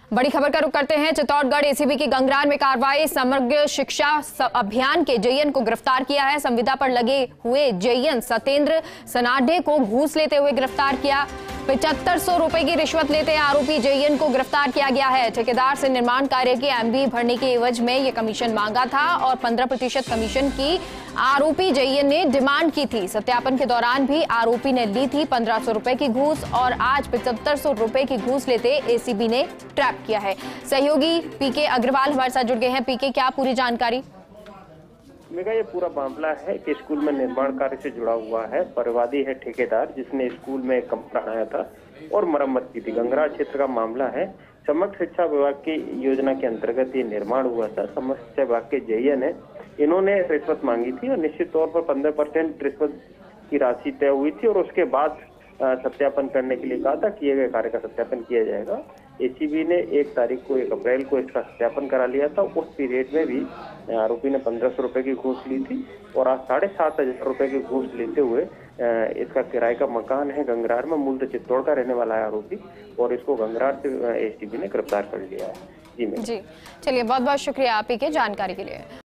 बड़ी खबर का रुख करते हैं। चित्तौड़गढ़ एसीबी की गंगरार में कार्रवाई। समग्र शिक्षा अभियान के जेईएन को गिरफ्तार किया है। संविदा पर लगे हुए जेईएन सतेंद्र सनाडे को घूस लेते हुए गिरफ्तार किया। 7500 रुपए की रिश्वत लेते आरोपी जेईएन को गिरफ्तार किया गया है। ठेकेदार से निर्माण कार्य के एमबी भरने के एवज में यह कमीशन मांगा था और 15% कमीशन की आरोपी जेईएन ने डिमांड की थी। सत्यापन के दौरान भी आरोपी ने ली थी 1500 रुपए की घूस और आज 7500 रुपए की घूस लेते एसीबी ने ट्रैप किया है। सहयोगी पीके अग्रवाल हमारे साथ जुड़ गए हैं। पीके, क्या पूरी जानकारी? मेघा, ये पूरा मामला है कि स्कूल में निर्माण कार्य से जुड़ा हुआ है। परिवादी है ठेकेदार, जिसने स्कूल में कमरा बनाया था और मरम्मत की थी। गंगरार क्षेत्र का मामला है। समग्र शिक्षा विभाग की योजना के अंतर्गत ये निर्माण हुआ था। समग्र शिक्षा विभाग के जेईएन है, इन्होंने रिश्वत मांगी थी और निश्चित तौर पर 15% रिश्वत की राशि तय हुई थी और उसके बाद सत्यापन करने के लिए कहा था। किए गए कार्य का सत्यापन किया जाएगा। एसीबी ने 1 अप्रैल को इसका सत्यापन करा लिया था। उस पीरियड में भी आरोपी ने 1500 रुपए की घूस ली थी और आज 7500 रुपए की घूस लेते हुए इसका किराए का मकान है गंगरार में, मूल चित्तौड़ का रहने वाला है आरोपी, और इसको गंगरार से एसीबी ने गिरफ्तार कर लिया है। जी, चलिए, बहुत बहुत शुक्रिया आपकी जानकारी के लिए।